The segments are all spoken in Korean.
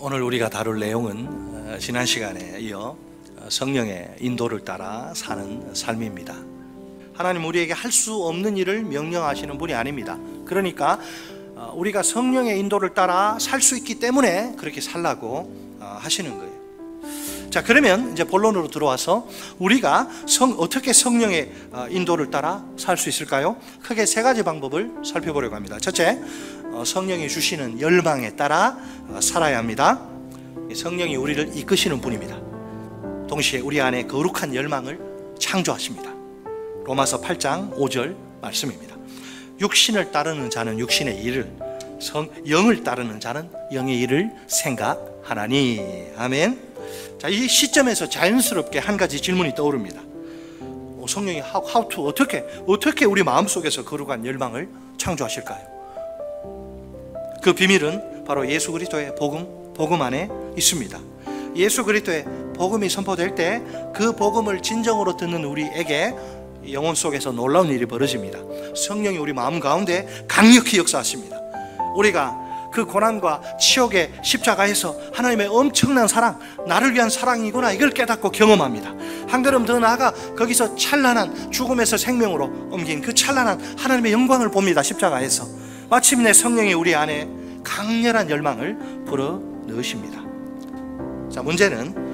오늘 우리가 다룰 내용은 지난 시간에 이어 성령의 인도를 따라 사는 삶입니다. 하나님 우리에게 할 수 없는 일을 명령하시는 분이 아닙니다. 그러니까 우리가 성령의 인도를 따라 살 수 있기 때문에 그렇게 살라고 하시는 거예요. 자, 그러면 이제 본론으로 들어와서 우리가 어떻게 성령의 인도를 따라 살 수 있을까요? 크게 세 가지 방법을 살펴보려고 합니다. 첫째, 성령이 주시는 열망에 따라 살아야 합니다. 성령이 우리를 이끄시는 분입니다. 동시에 우리 안에 거룩한 열망을 창조하십니다. 로마서 8장 5절 말씀입니다. 육신을 따르는 자는 육신의 일을, 영을 따르는 자는 영의 일을 생각하나니. 아멘. 자, 이 시점에서 자연스럽게 한 가지 질문이 떠오릅니다. 성령이 어떻게 우리 마음속에서 거룩한 열망을 창조하실까요? 그 비밀은 바로 예수 그리스도의 복음 안에 있습니다. 예수 그리스도의 복음이 선포될 때 그 복음을 진정으로 듣는 우리에게 영혼 속에서 놀라운 일이 벌어집니다. 성령이 우리 마음 가운데 강력히 역사하십니다. 우리가 그 고난과 치욕의 십자가에서 하나님의 엄청난 사랑, 나를 위한 사랑이구나, 이걸 깨닫고 경험합니다. 한 걸음 더 나아가 거기서 찬란한 죽음에서 생명으로 옮긴 그 찬란한 하나님의 영광을 봅니다. 십자가에서 마침내 성령이 우리 안에 강렬한 열망을 불어넣으십니다. 자, 문제는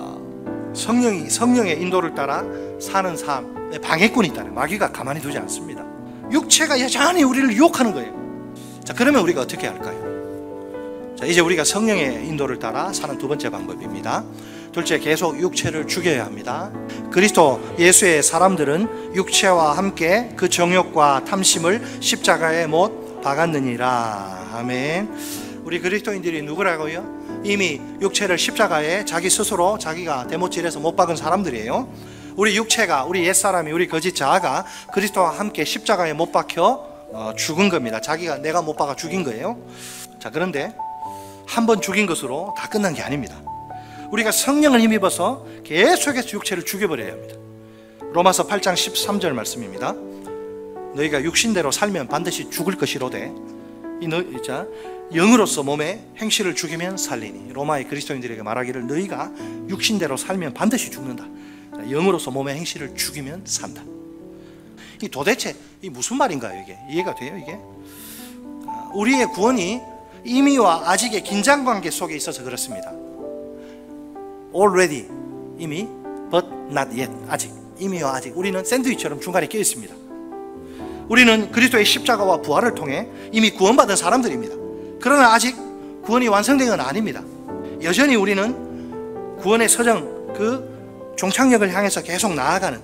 성령의 인도를 따라 사는 삶에 방해꾼이 있다는, 마귀가 가만히 두지 않습니다. 육체가 여전히 우리를 유혹하는 거예요. 자, 그러면 우리가 어떻게 할까요? 자, 이제 우리가 성령의 인도를 따라 사는 두 번째 방법입니다. 둘째, 계속 육체를 죽여야 합니다. 그리스도 예수의 사람들은 육체와 함께 그 정욕과 탐심을 십자가에 못 박았느니라. 아멘. 우리 그리스도인들이 누구라고요? 이미 육체를 십자가에 자기 스스로 자기가 대못질해서 못 박은 사람들이에요. 우리 육체가, 우리 옛사람이, 우리 거짓 자아가 그리스도와 함께 십자가에 못 박혀 죽은 겁니다. 내가 못 박아 죽인 거예요. 자, 그런데 한 번 죽인 것으로 다 끝난 게 아닙니다. 우리가 성령을 힘입어서 계속해서 육체를 죽여버려야 합니다. 로마서 8장 13절 말씀입니다. 너희가 육신대로 살면 반드시 죽을 것이로되 영으로서 몸의 행실을 죽이면 살리니. 로마의 그리스도인들에게 말하기를 너희가 육신대로 살면 반드시 죽는다. 영으로서 몸의 행실을 죽이면 산다. 이 도대체 무슨 말인가요? 이게 이해가 돼요? 이게 우리의 구원이 이미와 아직의 긴장관계 속에 있어서 그렇습니다. Already, 이미, but not yet, 아직. 이미와 아직. 우리는 샌드위치처럼 중간에 끼어 있습니다. 우리는 그리스도의 십자가와 부활을 통해 이미 구원받은 사람들입니다. 그러나 아직 구원이 완성된 건 아닙니다. 여전히 우리는 구원의 서정, 그 종착역을 향해서 계속 나아가는,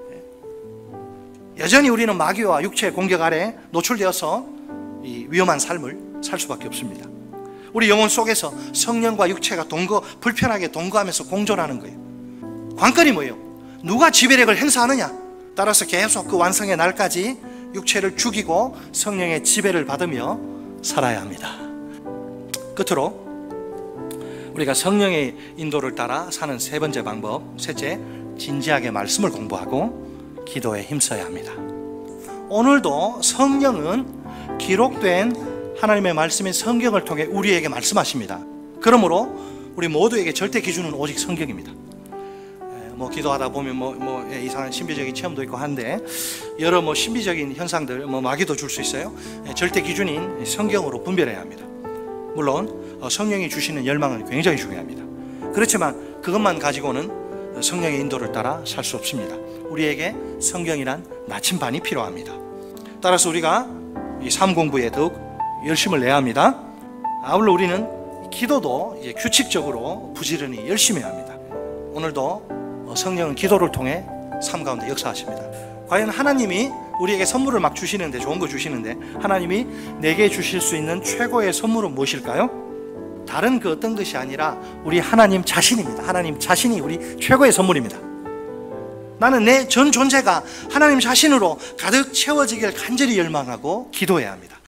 여전히 우리는 마귀와 육체의 공격 아래 노출되어서 이 위험한 삶을 살 수밖에 없습니다. 우리 영혼 속에서 성령과 육체가 불편하게 동거하면서 공존하는 거예요. 관건이 뭐예요? 누가 지배력을 행사하느냐? 따라서 계속 그 완성의 날까지 육체를 죽이고 성령의 지배를 받으며 살아야 합니다. 끝으로 우리가 성령의 인도를 따라 사는 세 번째 방법, 셋째, 진지하게 말씀을 공부하고 기도에 힘써야 합니다. 오늘도 성령은 기록된 하나님의 말씀인 성경을 통해 우리에게 말씀하십니다. 그러므로 우리 모두에게 절대 기준은 오직 성경입니다. 기도하다 보면 이상한 신비적인 체험도 있고 한데, 여러 신비적인 현상들, 마귀도 줄 수 있어요. 절대 기준인 성경으로 분별해야 합니다. 물론 성령이 주시는 열망은 굉장히 중요합니다. 그렇지만 그것만 가지고는 성령의 인도를 따라 살 수 없습니다. 우리에게 성경이란 나침반이 필요합니다. 따라서 우리가 이 삶 공부에 더욱 열심을 내야 합니다. 아울러 우리는 기도도 이제 규칙적으로 부지런히 열심히 해야 합니다. 오늘도 성령은 기도를 통해 삶 가운데 역사하십니다. 과연 하나님이 우리에게 선물을 막 주시는데, 좋은 거 주시는데, 하나님이 내게 주실 수 있는 최고의 선물은 무엇일까요? 다른 그 어떤 것이 아니라 우리 하나님 자신입니다. 하나님 자신이 우리 최고의 선물입니다. 나는 내 전 존재가 하나님 자신으로 가득 채워지길 간절히 열망하고 기도해야 합니다.